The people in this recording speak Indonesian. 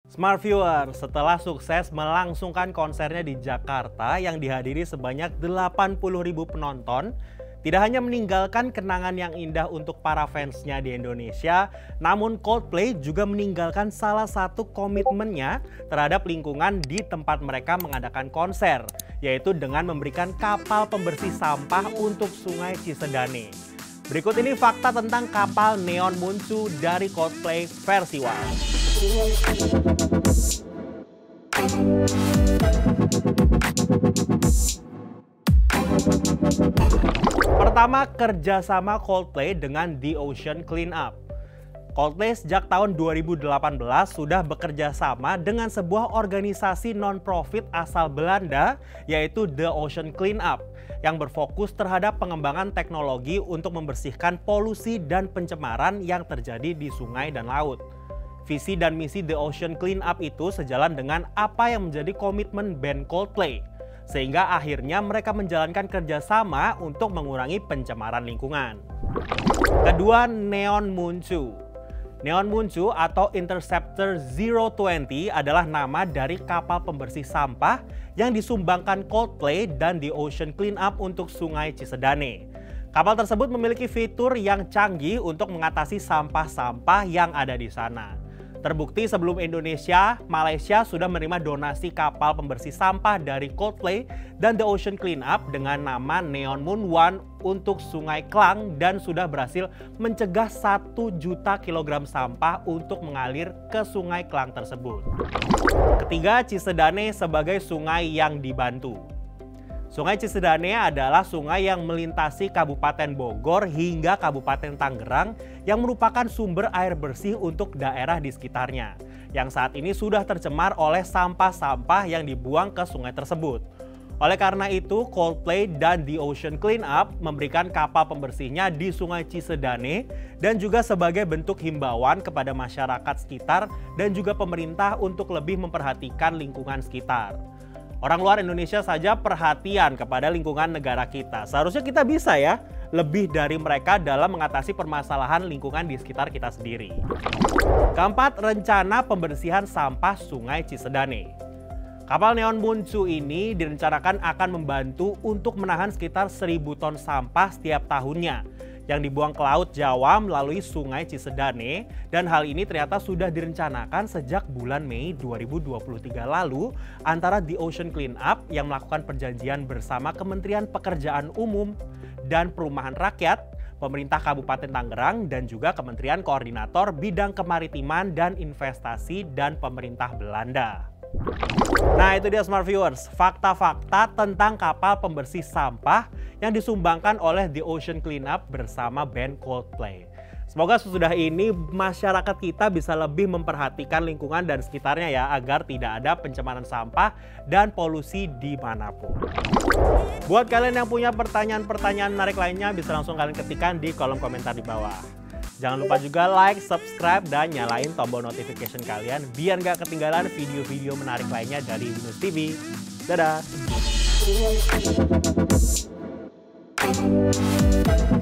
Smart Viewer, setelah sukses melangsungkan konsernya di Jakarta yang dihadiri sebanyak 80.000 penonton, tidak hanya meninggalkan kenangan yang indah untuk para fansnya di Indonesia, namun Coldplay juga meninggalkan salah satu komitmennya terhadap lingkungan di tempat mereka mengadakan konser, yaitu dengan memberikan kapal pembersih sampah untuk Sungai Cisadane. Berikut ini fakta tentang kapal Neon Moon-Soo dari Coldplay versi One. Pertama, kerjasama Coldplay dengan The Ocean Cleanup. Coldplay sejak tahun 2018 sudah bekerja sama dengan sebuah organisasi non-profit asal Belanda, yaitu The Ocean Cleanup, yang berfokus terhadap pengembangan teknologi untuk membersihkan polusi dan pencemaran yang terjadi di sungai dan laut. Visi dan misi The Ocean Cleanup itu sejalan dengan apa yang menjadi komitmen band Coldplay, sehingga akhirnya mereka menjalankan kerjasama untuk mengurangi pencemaran lingkungan. Kedua, Neon Moon-Soo. Neon Moon-Soo atau Interceptor 020 adalah nama dari kapal pembersih sampah yang disumbangkan Coldplay dan The Ocean Cleanup untuk Sungai Cisadane. Kapal tersebut memiliki fitur yang canggih untuk mengatasi sampah-sampah yang ada di sana. Terbukti sebelum Indonesia, Malaysia sudah menerima donasi kapal pembersih sampah dari Coldplay dan The Ocean Cleanup dengan nama Neon Moon One untuk Sungai Klang dan sudah berhasil mencegah 1 juta kilogram sampah untuk mengalir ke Sungai Klang tersebut. Ketiga, Cisadane sebagai sungai yang dibantu. Sungai Cisadane adalah sungai yang melintasi Kabupaten Bogor hingga Kabupaten Tangerang yang merupakan sumber air bersih untuk daerah di sekitarnya, yang saat ini sudah tercemar oleh sampah-sampah yang dibuang ke sungai tersebut. Oleh karena itu, Coldplay dan The Ocean Cleanup memberikan kapal pembersihnya di Sungai Cisadane dan juga sebagai bentuk himbauan kepada masyarakat sekitar dan juga pemerintah untuk lebih memperhatikan lingkungan sekitar. Orang luar Indonesia saja perhatian kepada lingkungan negara kita. Seharusnya kita bisa ya, lebih dari mereka dalam mengatasi permasalahan lingkungan di sekitar kita sendiri. Keempat, rencana pembersihan sampah Sungai Cisadane. Kapal Neon Moon-Soo ini direncanakan akan membantu untuk menahan sekitar 1.000 ton sampah setiap tahunnya yang dibuang ke Laut Jawa melalui Sungai Cisadane, dan hal ini ternyata sudah direncanakan sejak bulan Mei 2023 lalu antara The Ocean Cleanup yang melakukan perjanjian bersama Kementerian Pekerjaan Umum dan Perumahan Rakyat, pemerintah Kabupaten Tangerang, dan juga Kementerian Koordinator Bidang Kemaritiman dan Investasi dan pemerintah Belanda. Nah, itu dia Smart Viewers, fakta-fakta tentang kapal pembersih sampah yang disumbangkan oleh The Ocean Cleanup bersama band Coldplay. Semoga sesudah ini masyarakat kita bisa lebih memperhatikan lingkungan dan sekitarnya ya, agar tidak ada pencemaran sampah dan polusi dimanapun. Buat kalian yang punya pertanyaan-pertanyaan menarik lainnya, bisa langsung kalian ketikkan di kolom komentar di bawah. Jangan lupa juga like, subscribe, dan nyalain tombol notification kalian biar nggak ketinggalan video-video menarik lainnya dari Binus TV. Dadah!